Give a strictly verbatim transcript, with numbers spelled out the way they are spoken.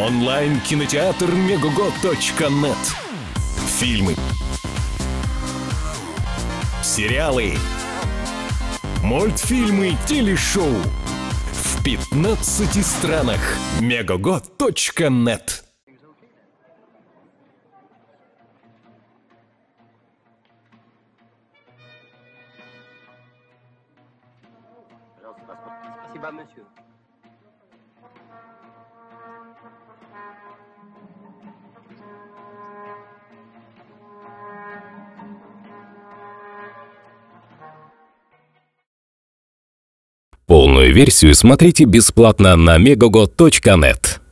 Онлайн-кинотеатр мегого точка нет. Фильмы, сериалы, мультфильмы, телешоу в пятнадцати странах. мегого точка нет. Спасибо, monsieur. Полную версию смотрите бесплатно на мегого точка нет.